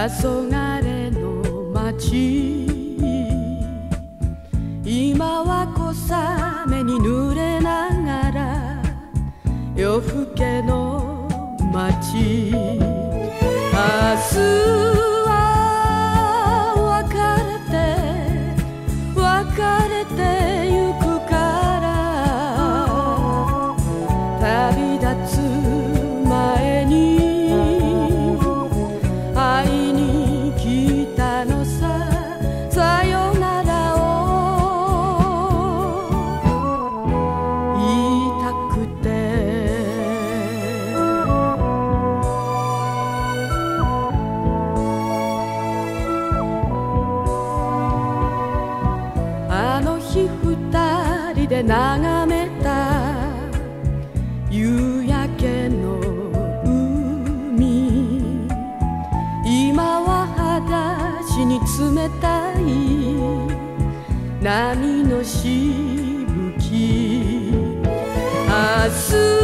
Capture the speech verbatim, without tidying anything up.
黄昏の街、今は小雨に濡れながら夜更けの街、明日は別れて別れてゆくから旅立つ前に二人で眺めた夕焼けの海、今は裸足に冷たい波のしぶき、明日